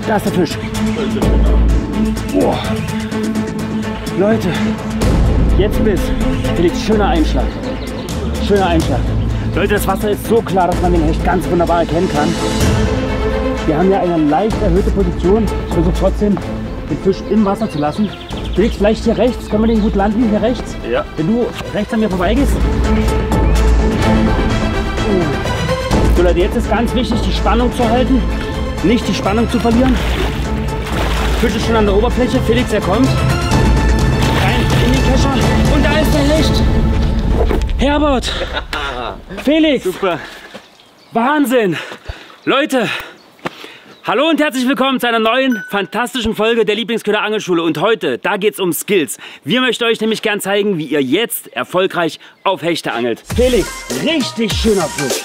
Da ist der Fisch. Boah. Leute, jetzt Biss. Felix, schöner Einschlag. Schöner Einschlag. Leute, das Wasser ist so klar, dass man den Hecht ganz wunderbar erkennen kann. Wir haben ja eine leicht erhöhte Position. Ich versuche trotzdem, den Fisch im Wasser zu lassen. Felix, vielleicht hier rechts. Können wir den gut landen, hier rechts? Ja. Wenn du rechts an mir vorbeigehst. So Leute, jetzt ist ganz wichtig, die Spannung zu halten. Nicht die Spannung zu verlieren. Fisch ist schon an der Oberfläche. Felix, er kommt. Rein in den Kescher. Und da ist der Hecht. Herbert. Felix. Super. Wahnsinn. Leute. Hallo und herzlich willkommen zu einer neuen, fantastischen Folge der Lieblingsköder Angelschule. Und heute, da geht es um Skills. Wir möchten euch nämlich gern zeigen, wie ihr jetzt erfolgreich auf Hechte angelt. Felix, richtig schöner Fisch.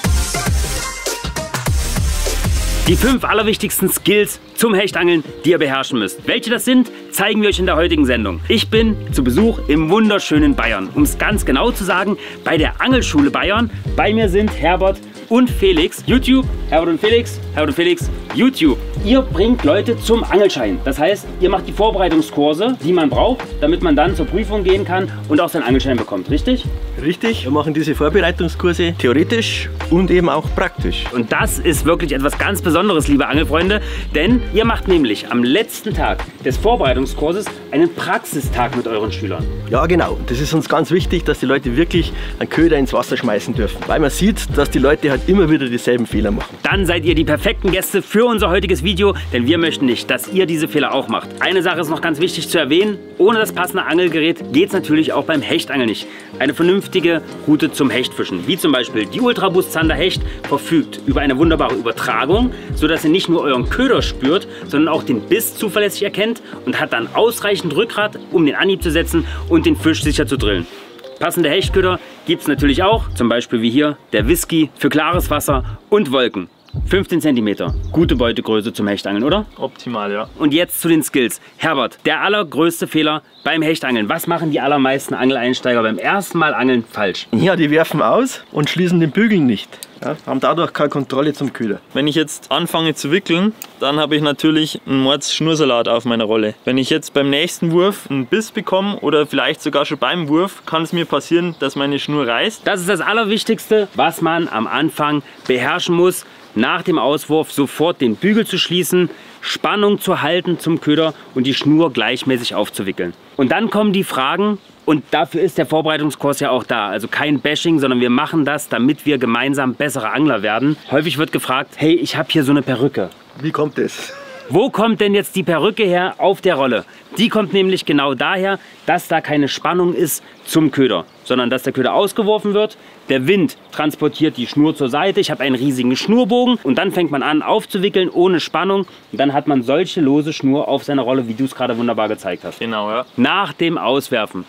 Die 5 allerwichtigsten Skills zum Hechtangeln, die ihr beherrschen müsst. Welche das sind, zeigen wir euch in der heutigen Sendung. Ich bin zu Besuch im wunderschönen Bayern. Um es ganz genau zu sagen, bei der Angelschule Bayern. Bei mir sind Herbert und Felix. YouTube, Herbert und Felix, YouTube. Ihr bringt Leute zum Angelschein. Das heißt, ihr macht die Vorbereitungskurse, die man braucht, damit man dann zur Prüfung gehen kann und auch seinen Angelschein bekommt, richtig? Richtig, wir machen diese Vorbereitungskurse theoretisch und eben auch praktisch. Und das ist wirklich etwas ganz Besonderes, liebe Angelfreunde, denn ihr macht nämlich am letzten Tag des Vorbereitungskurses einen Praxistag mit euren Schülern. Ja genau, das ist uns ganz wichtig, dass die Leute wirklich einen Köder ins Wasser schmeißen dürfen, weil man sieht, dass die Leute halt immer wieder dieselben Fehler machen. Dann seid ihr die perfekten Gäste für unser heutiges Video, denn wir möchten nicht, dass ihr diese Fehler auch macht. Eine Sache ist noch ganz wichtig zu erwähnen, ohne das passende Angelgerät geht es natürlich auch beim Hechtangeln nicht. Eine vernünftige Route zum Hechtfischen, wie zum Beispiel die Ultra Boost Zander Hecht, verfügt über eine wunderbare Übertragung, sodass ihr nicht nur euren Köder spürt, sondern auch den Biss zuverlässig erkennt und hat dann ausreichend Rückgrat, um den Anhieb zu setzen und den Fisch sicher zu drillen. Passende Hechtköder gibt es natürlich auch, zum Beispiel wie hier der Whisky für klares Wasser und Wolken. 15 cm, gute Beutegröße zum Hechtangeln, oder? Optimal, ja. Und jetzt zu den Skills. Herbert, der allergrößte Fehler beim Hechtangeln. Was machen die allermeisten Angeleinsteiger beim ersten Mal angeln falsch? Ja, die werfen aus und schließen den Bügel nicht. Ja, haben dadurch keine Kontrolle zum Köder. Wenn ich jetzt anfange zu wickeln, dann habe ich natürlich einen Mords-Schnursalat auf meiner Rolle. Wenn ich jetzt beim nächsten Wurf einen Biss bekomme oder vielleicht sogar schon beim Wurf, kann es mir passieren, dass meine Schnur reißt. Das ist das Allerwichtigste, was man am Anfang beherrschen muss. Nach dem Auswurf sofort den Bügel zu schließen, Spannung zu halten zum Köder und die Schnur gleichmäßig aufzuwickeln. Und dann kommen die Fragen. Und dafür ist der Vorbereitungskurs ja auch da. Also kein Bashing, sondern wir machen das, damit wir gemeinsam bessere Angler werden. Häufig wird gefragt, hey, ich habe hier so eine Perücke. Wie kommt das? Wo kommt denn jetzt die Perücke her auf der Rolle? Die kommt nämlich genau daher, dass da keine Spannung ist zum Köder, sondern dass der Köder ausgeworfen wird. Der Wind transportiert die Schnur zur Seite. Ich habe einen riesigen Schnurbogen und dann fängt man an aufzuwickeln ohne Spannung. Und dann hat man solche lose Schnur auf seiner Rolle, wie du es gerade wunderbar gezeigt hast. Genau, ja. Nach dem Auswerfen.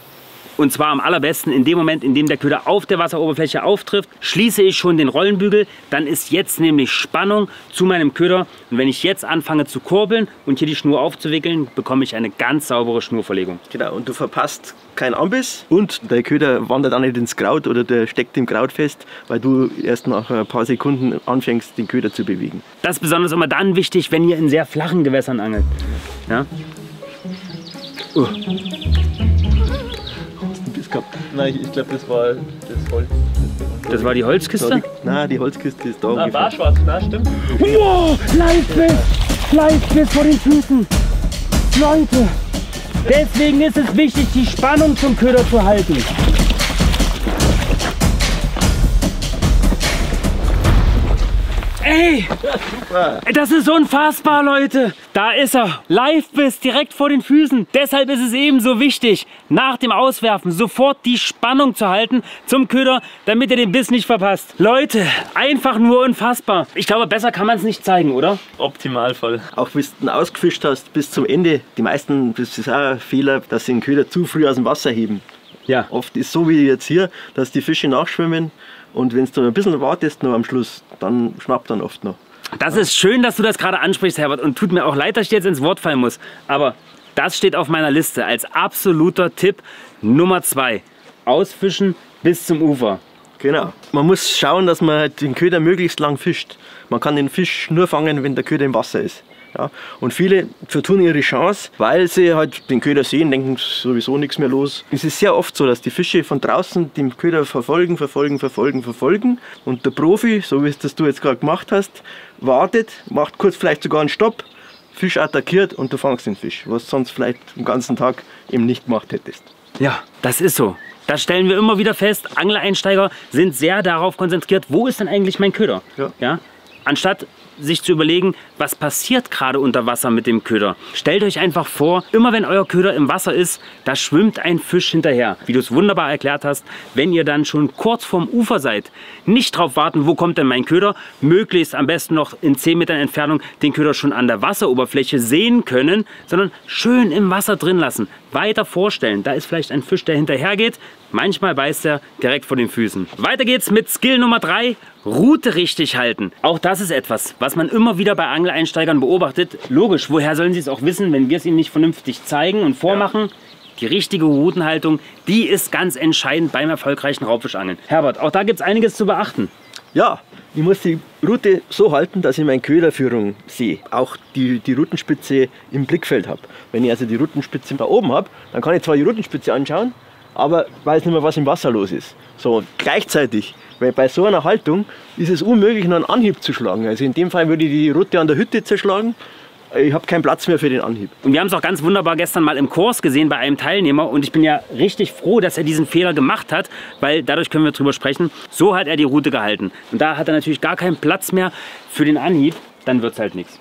Und zwar am allerbesten in dem Moment, in dem der Köder auf der Wasseroberfläche auftrifft, schließe ich schon den Rollenbügel. Dann ist jetzt nämlich Spannung zu meinem Köder. Und wenn ich jetzt anfange zu kurbeln und hier die Schnur aufzuwickeln, bekomme ich eine ganz saubere Schnurverlegung. Genau, und du verpasst keinen Anbiss und der Köder wandert auch nicht ins Kraut oder der steckt im Kraut fest, weil du erst nach ein paar Sekunden anfängst, den Köder zu bewegen. Das ist besonders immer dann wichtig, wenn ihr in sehr flachen Gewässern angelt. Ja? Nein, ich glaube, das war das Holz. Das war die Holzkiste? Nein, die Holzkiste ist da Ah, ungefähr. war schwarz, na stimmt. Wow, Live-Biss vor den Füßen. Leute, deswegen ist es wichtig, die Spannung zum Köder zu halten. Ey, das ist unfassbar, Leute. Da ist er. Live-Biss direkt vor den Füßen. Deshalb ist es eben so wichtig, nach dem Auswerfen sofort die Spannung zu halten zum Köder, damit ihr den Biss nicht verpasst. Leute, einfach nur unfassbar. Ich glaube, besser kann man es nicht zeigen, oder? Optimalfall. Auch wenn du ihn ausgefischt hast bis zum Ende, die meisten, das ist auch ein Fehler, dass sie den Köder zu früh aus dem Wasser heben. Ja. Oft ist es so wie jetzt hier, dass die Fische nachschwimmen und wenn du ein bisschen wartest noch am Schluss, dann schnappt dann oft noch. Das ist schön, dass du das gerade ansprichst, Herbert, und tut mir auch leid, dass ich jetzt ins Wort fallen muss. Aber das steht auf meiner Liste als absoluter Tipp Nummer 2. Ausfischen bis zum Ufer. Genau. Man muss schauen, dass man den Köder möglichst lang fischt. Man kann den Fisch nur fangen, wenn der Köder im Wasser ist. Ja, und viele vertun ihre Chance, weil sie halt den Köder sehen, denken sowieso nichts mehr los. Es ist sehr oft so, dass die Fische von draußen den Köder verfolgen und der Profi, so wie es das du jetzt gerade gemacht hast, wartet, macht kurz vielleicht sogar einen Stopp, Fisch attackiert und du fangst den Fisch, was du sonst vielleicht den ganzen Tag eben nicht gemacht hättest. Ja, das ist so. Das stellen wir immer wieder fest. Anglereinsteiger sind sehr darauf konzentriert, wo ist denn eigentlich mein Köder? Ja? Anstatt sich zu überlegen, was passiert gerade unter Wasser mit dem Köder. Stellt euch einfach vor, immer wenn euer Köder im Wasser ist, da schwimmt ein Fisch hinterher. Wie du es wunderbar erklärt hast, wenn ihr dann schon kurz vorm Ufer seid, nicht drauf warten, wo kommt denn mein Köder, möglichst am besten noch in 10 Metern Entfernung den Köder schon an der Wasseroberfläche sehen können, sondern schön im Wasser drin lassen. Weiter vorstellen, da ist vielleicht ein Fisch, der hinterher geht. Manchmal beißt er direkt vor den Füßen. Weiter geht's mit Skill Nummer 3, Rute richtig halten. Auch das ist etwas, was man immer wieder bei Angeleinsteigern beobachtet. Logisch, woher sollen sie es auch wissen, wenn wir es ihnen nicht vernünftig zeigen und vormachen? Ja. Die richtige Rutenhaltung, die ist ganz entscheidend beim erfolgreichen Raubfischangeln. Herbert, auch da gibt es einiges zu beachten. Ja, ich muss die Rute so halten, dass ich meine Köderführung sehe. Auch die Rutenspitze im Blickfeld habe. Wenn ich also die Rutenspitze da oben habe, dann kann ich zwar die Rutenspitze anschauen, aber weiß nicht mehr, was im Wasser los ist. So, gleichzeitig, weil bei so einer Haltung ist es unmöglich, noch einen Anhieb zu schlagen. Also in dem Fall würde ich die Rute an der Hütte zerschlagen. Ich habe keinen Platz mehr für den Anhieb. Und wir haben es auch ganz wunderbar gestern mal im Kurs gesehen bei einem Teilnehmer. Und ich bin ja richtig froh, dass er diesen Fehler gemacht hat, weil dadurch können wir drüber sprechen. So hat er die Rute gehalten. Und da hat er natürlich gar keinen Platz mehr für den Anhieb. Dann wird es halt nichts.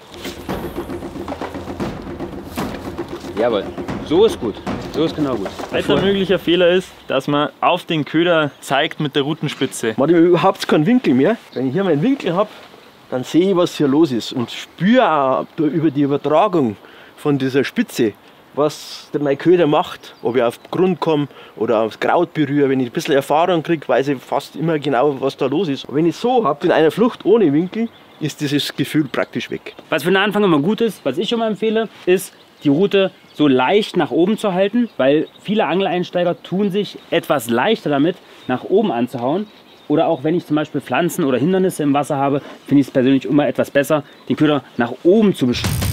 Jawohl, so ist gut. So ist genau gut. Weiter möglicher Fehler ist, dass man auf den Köder zeigt mit der Rutenspitze. Man hat überhaupt keinen Winkel mehr. Wenn ich hier meinen Winkel habe, dann sehe ich, was hier los ist und spüre auch über die Übertragung von dieser Spitze, was mein Köder macht, ob ich auf den Grund komme oder aufs Kraut berühre. Wenn ich ein bisschen Erfahrung kriege, weiß ich fast immer genau, was da los ist. Und wenn ich so habe, in einer Flucht ohne Winkel, ist dieses Gefühl praktisch weg. Was für den Anfang immer gut ist, was ich immer empfehle, ist, die Rute so leicht nach oben zu halten, weil viele Angeleinsteiger tun sich etwas leichter damit, nach oben anzuhauen. Oder auch wenn ich zum Beispiel Pflanzen oder Hindernisse im Wasser habe, finde ich es persönlich immer etwas besser, den Köder nach oben zu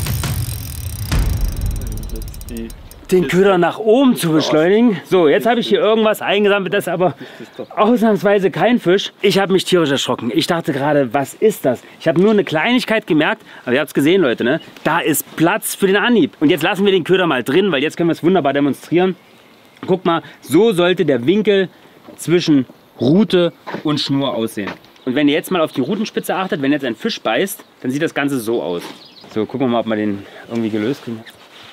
beschleunigen. So, jetzt habe ich hier irgendwas eingesammelt, das ist aber ausnahmsweise kein Fisch. Ich habe mich tierisch erschrocken. Ich dachte gerade, was ist das? Ich habe nur eine Kleinigkeit gemerkt, aber ihr habt es gesehen, Leute, ne? Da ist Platz für den Anhieb. Und jetzt lassen wir den Köder mal drin, weil jetzt können wir es wunderbar demonstrieren. Guck mal, so sollte der Winkel zwischen Rute und Schnur aussehen. Und wenn ihr jetzt mal auf die Rutenspitze achtet, wenn jetzt ein Fisch beißt, dann sieht das Ganze so aus. So, gucken wir mal, ob wir den irgendwie gelöst kriegen.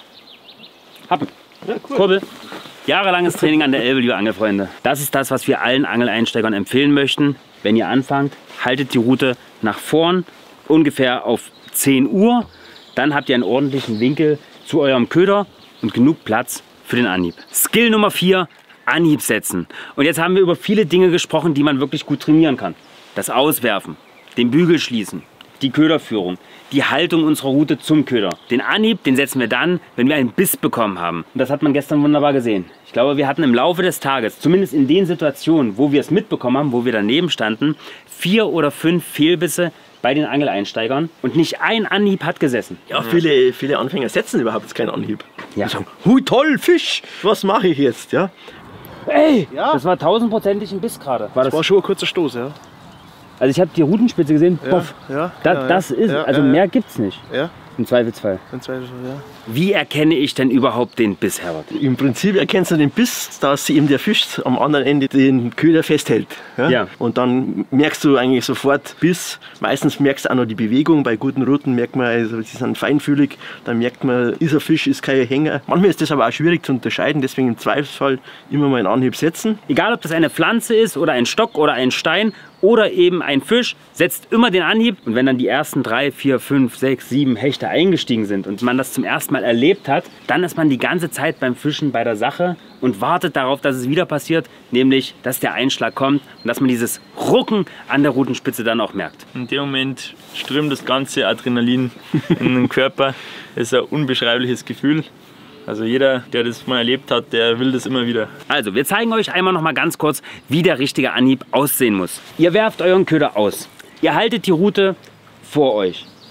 Happen. Ja, cool. Kurbel. Jahrelanges Training an der Elbe, liebe Angelfreunde. Das ist das, was wir allen Angeleinsteigern empfehlen möchten. Wenn ihr anfangt, haltet die Rute nach vorn, ungefähr auf 10 Uhr. Dann habt ihr einen ordentlichen Winkel zu eurem Köder und genug Platz für den Anhieb. Skill Nummer 4. Anhieb setzen. Und jetzt haben wir über viele Dinge gesprochen, die man wirklich gut trainieren kann. Das Auswerfen, den Bügel schließen, die Köderführung, die Haltung unserer Rute zum Köder. Den Anhieb, den setzen wir dann, wenn wir einen Biss bekommen haben. Und das hat man gestern wunderbar gesehen. Ich glaube, wir hatten im Laufe des Tages, zumindest in den Situationen, wo wir es mitbekommen haben, wo wir daneben standen, 4 oder 5 Fehlbisse bei den Angeleinsteigern und nicht ein Anhieb hat gesessen. Ja, viele Anfänger setzen überhaupt keinen Anhieb. Ja. Die sagen, hui toll, Fisch, was mache ich jetzt? Ja. Ey, ja. Das war 1000%ig ein Biss gerade. Das war schon ein kurzer Stoß, ja. Also ich habe die Rutenspitze gesehen, puff. Ja, das ist, also mehr gibt's nicht. Ja. Im Zweifelsfall. Im Zweifelsfall, ja. Wie erkenne ich denn überhaupt den Biss, Herbert? Im Prinzip erkennst du den Biss, dass eben der Fisch am anderen Ende den Köder festhält. Ja? Und dann merkst du eigentlich sofort Biss. Meistens merkst du auch noch die Bewegung. Bei guten Ruten merkt man, also sie sind feinfühlig. Dann merkt man, dieser Fisch ist kein Hänger. Manchmal ist das aber auch schwierig zu unterscheiden. Deswegen im Zweifelsfall immer mal einen Anhieb setzen. Egal, ob das eine Pflanze ist oder ein Stock oder ein Stein oder eben ein Fisch, setzt immer den Anhieb. Und wenn dann die ersten 3, 4, 5, 6, 7 Hechte eingestiegen sind und man das zum ersten Mal erlebt hat, dann ist man die ganze Zeit beim Fischen bei der Sache und wartet darauf, dass es wieder passiert, nämlich, dass der Einschlag kommt und dass man dieses Rucken an der Rutenspitze dann auch merkt. In dem Moment strömt das ganze Adrenalin in den Körper. Das ist ein unbeschreibliches Gefühl. Also jeder, der das mal erlebt hat, der will das immer wieder. Also, wir zeigen euch einmal noch mal ganz kurz, wie der richtige Anhieb aussehen muss. Ihr werft euren Köder aus. Ihr haltet die Rute vor euch.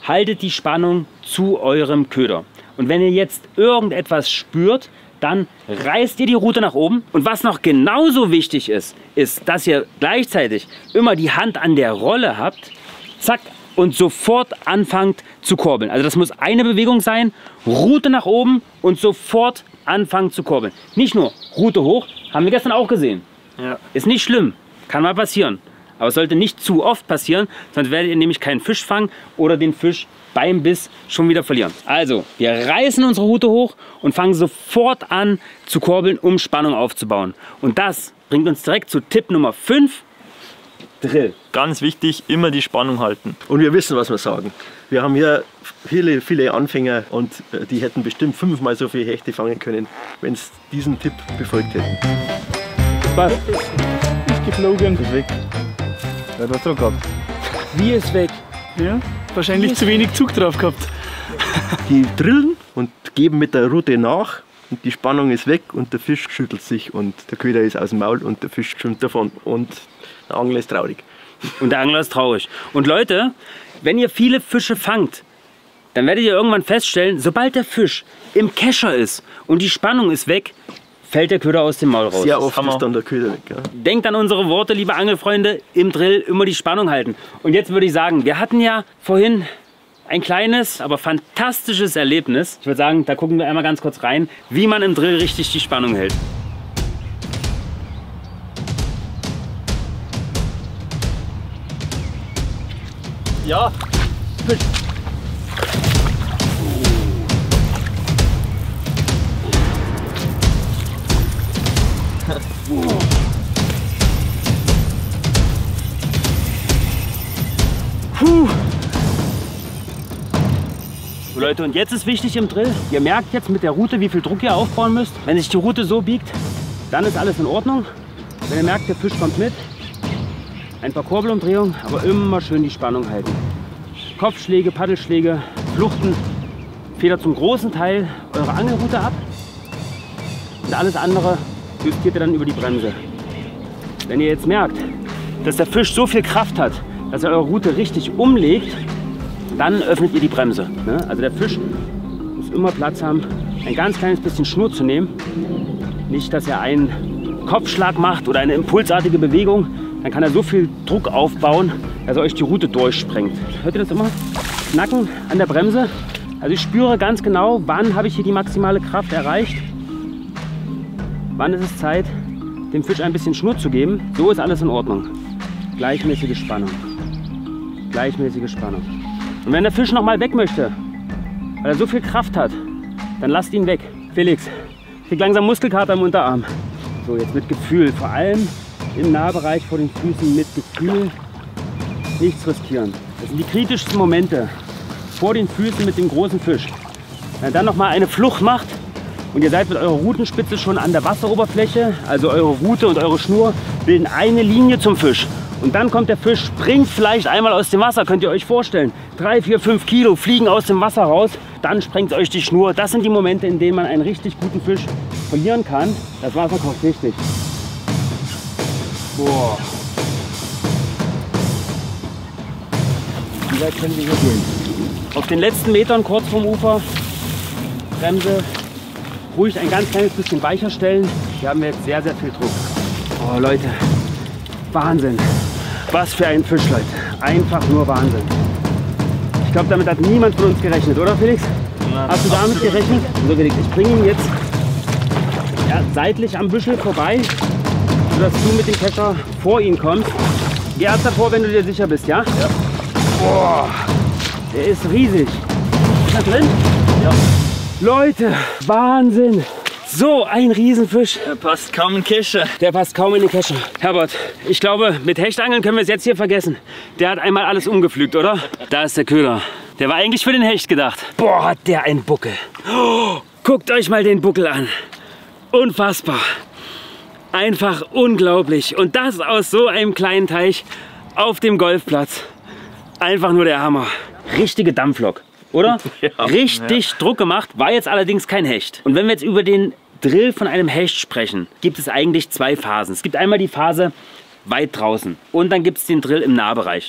haltet die Spannung zu eurem Köder. Und wenn ihr jetzt irgendetwas spürt, dann reißt ihr die Rute nach oben. Und was noch genauso wichtig ist, ist, dass ihr gleichzeitig immer die Hand an der Rolle habt, zack, und sofort anfangt zu kurbeln. Also das muss eine Bewegung sein, Rute nach oben und sofort anfangen zu kurbeln. Nicht nur Rute hoch, haben wir gestern auch gesehen. Ja. Ist nicht schlimm, kann mal passieren. Aber es sollte nicht zu oft passieren, sonst werdet ihr nämlich keinen Fisch fangen oder den Fisch beim Biss schon wieder verlieren. Also, wir reißen unsere Rute hoch und fangen sofort an zu kurbeln, um Spannung aufzubauen. Und das bringt uns direkt zu Tipp Nummer 5, Drill. Ganz wichtig, immer die Spannung halten. Und wir wissen, was wir sagen. Wir haben hier viele Anfänger und die hätten bestimmt 5-mal so viele Hechte fangen können, wenn sie diesen Tipp befolgt hätten. Was? Ist geflogen. Ist weg. Er hat was dran gehabt. Wie ist weg? Ja, wahrscheinlich zu wenig Zug drauf gehabt. Die drillen und geben mit der Rute nach und die Spannung ist weg und der Fisch schüttelt sich und der Köder ist aus dem Maul und der Fisch schwimmt davon und der Angler ist traurig. Und der Angler ist traurig. Und Leute, wenn ihr viele Fische fangt, dann werdet ihr irgendwann feststellen, sobald der Fisch im Kescher ist und die Spannung ist weg, fällt der Köder aus dem Maul raus. Sehr oft ist dann der Köder weg. Ja. Denkt an unsere Worte, liebe Angelfreunde, im Drill immer die Spannung halten. Und jetzt würde ich sagen, wir hatten ja vorhin ein kleines, aber fantastisches Erlebnis. Ich würde sagen, da gucken wir einmal ganz kurz rein, wie man im Drill richtig die Spannung hält. Ja, Fisch. Puh. So Leute, und jetzt ist wichtig im Drill, ihr merkt jetzt mit der Rute, wie viel Druck ihr aufbauen müsst. Wenn sich die Rute so biegt, dann ist alles in Ordnung. Wenn ihr merkt, der Fisch kommt mit, ein paar Kurbelumdrehungen, aber immer schön die Spannung halten. Kopfschläge, Paddelschläge, Fluchten, federt zum großen Teil eure Angelrute ab. Und alles andere justiert ihr dann über die Bremse. Wenn ihr jetzt merkt, dass der Fisch so viel Kraft hat, dass er eure Rute richtig umlegt, dann öffnet ihr die Bremse. Also der Fisch muss immer Platz haben, ein ganz kleines bisschen Schnur zu nehmen. Nicht, dass er einen Kopfschlag macht oder eine impulsartige Bewegung. Dann kann er so viel Druck aufbauen, dass er euch die Rute durchsprengt. Hört ihr das immer? Knacken an der Bremse. Also ich spüre ganz genau, wann habe ich hier die maximale Kraft erreicht. Wann ist es Zeit, dem Fisch ein bisschen Schnur zu geben. So ist alles in Ordnung. Gleichmäßige Spannung. Gleichmäßige Spannung. Und wenn der Fisch noch mal weg möchte, weil er so viel Kraft hat, dann lasst ihn weg. Felix, krieg langsam Muskelkater im Unterarm. So, jetzt mit Gefühl. Vor allem im Nahbereich vor den Füßen mit Gefühl. Nichts riskieren. Das sind die kritischsten Momente. Vor den Füßen mit dem großen Fisch. Wenn ihr dann noch mal eine Flucht macht und ihr seid mit eurer Rutenspitze schon an der Wasseroberfläche, also eure Rute und eure Schnur bilden eine Linie zum Fisch. Und dann kommt der Fisch, springt vielleicht einmal aus dem Wasser, könnt ihr euch vorstellen. 3, 4, 5 Kilo fliegen aus dem Wasser raus, dann sprengt euch die Schnur. Das sind die Momente, in denen man einen richtig guten Fisch verlieren kann. Das Wasser kocht richtig. Boah. Wie weit können wir hier gehen? Auf den letzten Metern kurz vom Ufer, Bremse, ruhig ein ganz kleines bisschen weicher stellen. Hier haben wir jetzt sehr, sehr viel Druck. Oh Leute, Wahnsinn. Was für ein Fisch, Leute. Einfach nur Wahnsinn. Ich glaube, damit hat niemand von uns gerechnet, oder Felix? Na, hast du damit gerechnet? So, Felix, ich bringe ihn jetzt seitlich am Büschel vorbei, sodass du mit dem Kescher vor ihn kommst. Geh erst davor, wenn du dir sicher bist, ja? Ja. Boah, der ist riesig. Ist er drin? Ja. Leute, Wahnsinn. So ein Riesenfisch. Der passt kaum in Kescher. Der passt kaum in den Kescher. Herbert, ich glaube, mit Hechtangeln können wir es jetzt hier vergessen. Der hat einmal alles umgepflügt, oder? Da ist der Köder. Der war eigentlich für den Hecht gedacht. Boah, hat der einen Buckel. Oh, guckt euch mal den Buckel an. Unfassbar. Einfach unglaublich. Und das aus so einem kleinen Teich auf dem Golfplatz. Einfach nur der Hammer. Richtige Dampflok, oder? Ja. Richtig Druck gemacht, war jetzt allerdings kein Hecht. Und wenn wir jetzt über den Drill von einem Hecht sprechen, gibt es eigentlich zwei Phasen. Es gibt einmal die Phase weit draußen und dann gibt es den Drill im Nahbereich.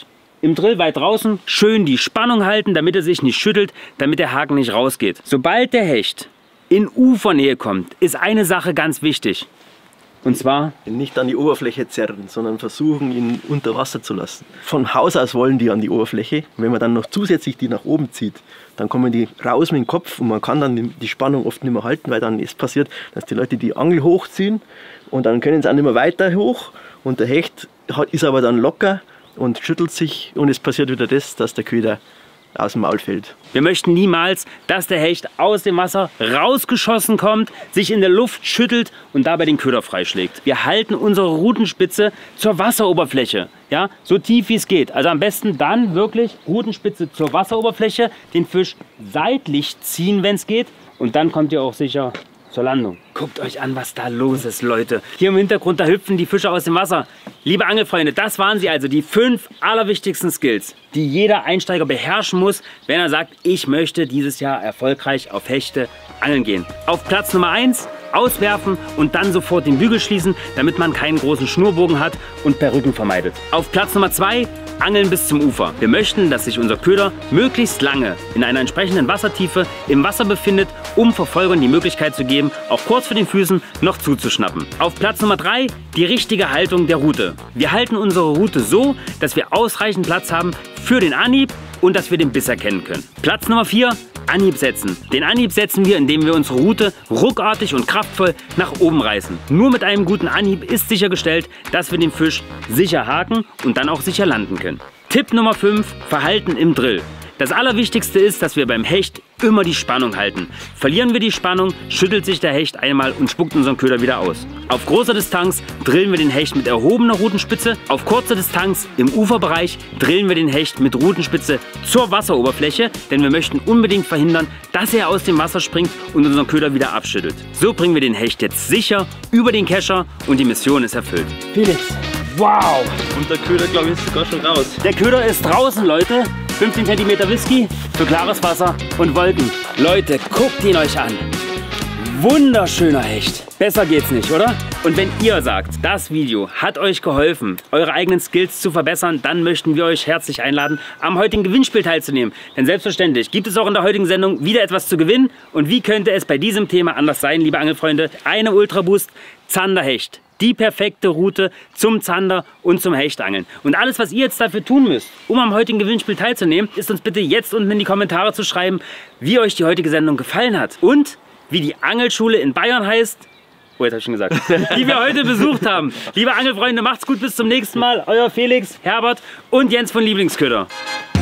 im Drill weit draußen schön die Spannung halten, damit er sich nicht schüttelt, damit der Haken nicht rausgeht. Sobald der Hecht in Ufernähe kommt, ist eine Sache ganz wichtig. Und zwar nicht an die Oberfläche zerren, sondern versuchen, ihn unter Wasser zu lassen. Von Haus aus wollen die an die Oberfläche. Wenn man dann noch zusätzlich die nach oben zieht, dann kommen die raus mit dem Kopf und man kann dann die Spannung oft nicht mehr halten, weil dann ist passiert, dass die Leute die Angel hochziehen und dann können sie auch nicht mehr weiter hoch und der Hecht ist aber dann locker und schüttelt sich und es passiert wieder das, dass der Köder aus dem Maul fällt. Wir möchten niemals, dass der Hecht aus dem Wasser rausgeschossen kommt, sich in der Luft schüttelt und dabei den Köder freischlägt. Wir halten unsere Rutenspitze zur Wasseroberfläche, ja, so tief wie es geht. Also am besten dann wirklich Rutenspitze zur Wasseroberfläche, den Fisch seitlich ziehen, wenn es geht, und dann kommt ihr auch sicher zur Landung. Guckt euch an, was da los ist, Leute. Hier im Hintergrund, da hüpfen die Fische aus dem Wasser. Liebe Angelfreunde, das waren sie also, die 5 allerwichtigsten Skills, die jeder Einsteiger beherrschen muss, wenn er sagt, ich möchte dieses Jahr erfolgreich auf Hechte angeln gehen. Auf Platz Nummer 1, auswerfen und dann sofort den Bügel schließen, damit man keinen großen Schnurbogen hat und Perücken vermeidet. Auf Platz Nummer 2, angeln bis zum Ufer. Wir möchten, dass sich unser Köder möglichst lange in einer entsprechenden Wassertiefe im Wasser befindet, um Verfolgern die Möglichkeit zu geben, auch kurz vor den Füßen noch zuzuschnappen. Auf Platz Nummer 3, die richtige Haltung der Rute. Wir halten unsere Rute so, dass wir ausreichend Platz haben für den Anhieb und dass wir den Biss erkennen können. Platz Nummer 4, Anhieb setzen. Den Anhieb setzen wir, indem wir unsere Rute ruckartig und kraftvoll nach oben reißen. Nur mit einem guten Anhieb ist sichergestellt, dass wir den Fisch sicher haken und dann auch sicher landen können. Tipp Nummer 5, Verhalten im Drill. Das Allerwichtigste ist, dass wir beim Hecht immer die Spannung halten. Verlieren wir die Spannung, schüttelt sich der Hecht einmal und spuckt unseren Köder wieder aus. Auf großer Distanz drillen wir den Hecht mit erhobener Rutenspitze. Auf kurzer Distanz im Uferbereich drillen wir den Hecht mit Rutenspitze zur Wasseroberfläche, denn wir möchten unbedingt verhindern, dass er aus dem Wasser springt und unseren Köder wieder abschüttelt. So bringen wir den Hecht jetzt sicher über den Kescher und die Mission ist erfüllt. Felix, Wow! Und der Köder, glaube ich, ist sogar schon raus. Der Köder ist draußen, Leute. 15 cm Whisky für klares Wasser und Wolken. Leute, guckt ihn euch an. Wunderschöner Hecht. Besser geht's nicht, oder? Und wenn ihr sagt, das Video hat euch geholfen, eure eigenen Skills zu verbessern, dann möchten wir euch herzlich einladen, am heutigen Gewinnspiel teilzunehmen. Denn selbstverständlich gibt es auch in der heutigen Sendung wieder etwas zu gewinnen. Und wie könnte es bei diesem Thema anders sein, liebe Angelfreunde? Eine Ultra Boost Zanderhecht. Die perfekte Route zum Zander und zum Hechtangeln. Und alles, was ihr jetzt dafür tun müsst, um am heutigen Gewinnspiel teilzunehmen, ist uns bitte jetzt unten in die Kommentare zu schreiben, wie euch die heutige Sendung gefallen hat. Und wie die Angelschule in Bayern heißt, oh, jetzt habe ich schon gesagt, die wir heute besucht haben. Liebe Angelfreunde, macht's gut, bis zum nächsten Mal. Euer Felix, Herbert und Jens von Lieblingsköder.